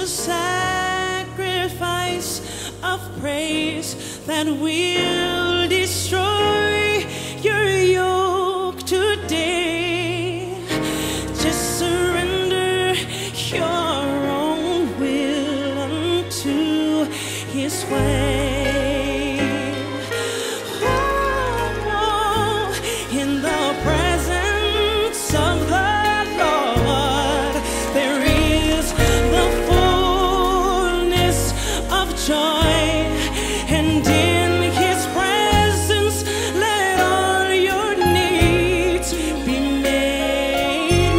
a sacrifice of praise that will destroy your yoke today. Just surrender your own will unto His way. In the presence of the Lord, there is the fullness of joy, and in His presence let all your needs be made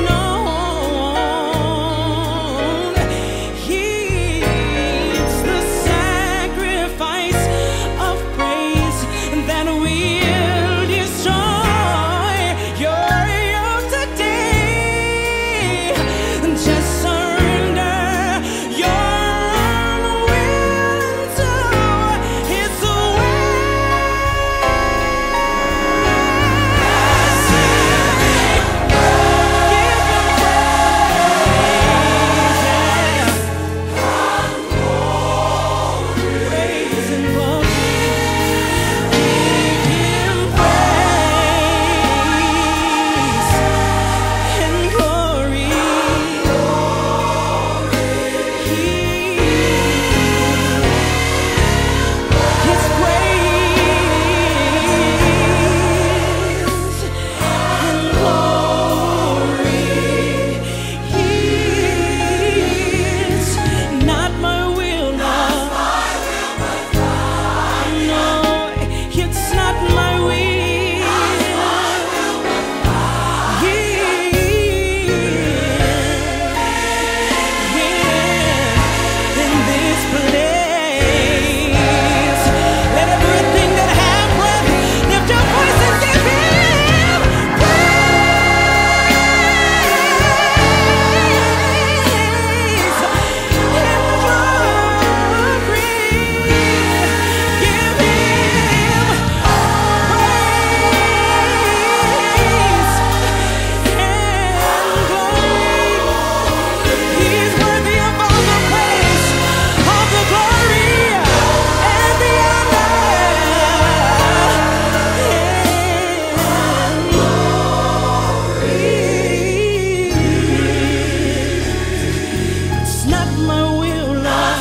known. He's the sacrifice of praise that will destroy your yoke today. Just surrender your will to His way. Praise and glory. Give Him praise and glory. His praise and glory. It's not my will, Lord. No, it's not my will. In this place, let everything that have breath lift your voice and give Him praise and glory. Give Him praise and glory. He's worthy of all the praise, all the glory, and the honor. It's not my will, Lord.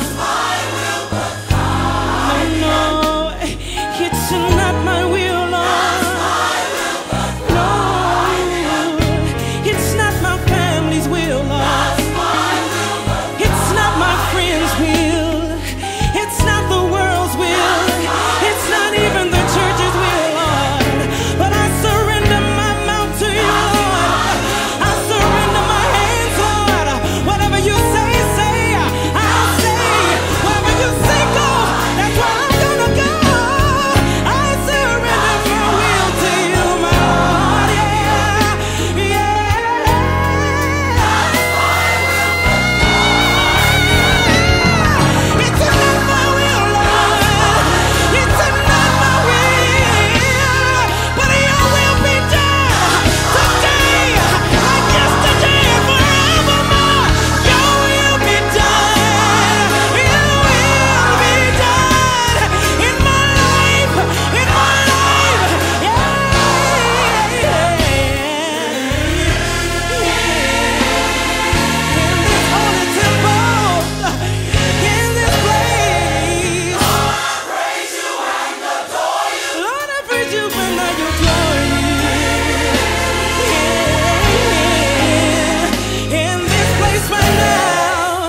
No, it's not my will, Lord. No, it's not my family's will, Lord. It's not my friends' will. It's not the world's will. It's not even the church's will, Lord. But I surrender my mouth to you, Lord. I surrender my hands, Lord. Whatever you say, say. I'll say. Wherever you say go, that's where I'm gonna go. I surrender my will to you, my Lord. Yeah, yeah. It's not my will, Lord. It's not my will, but Your will be done today, like yesterday, and forevermore. Your will be done. Your will be done in my life, in my life. Yeah. In this holy temple, in this place. Lord, I praise You and I adore You. Yeah. In this place right now.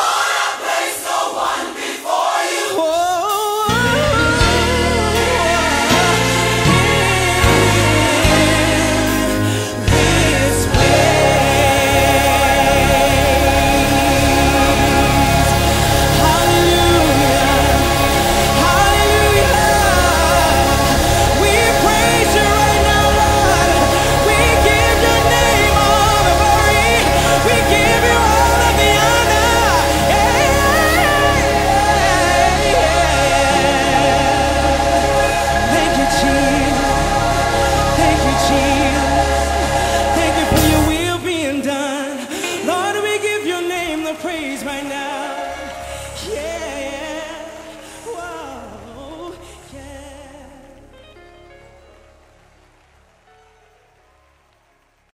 This place. Hallelujah. Hallelujah. We praise You right now, Lord. We give Your name all the glory. We give You all of the honor. Thank You, Jesus. Thank You, Jesus. Thank You for Your will being done. Lord, we give Your name the praise right now.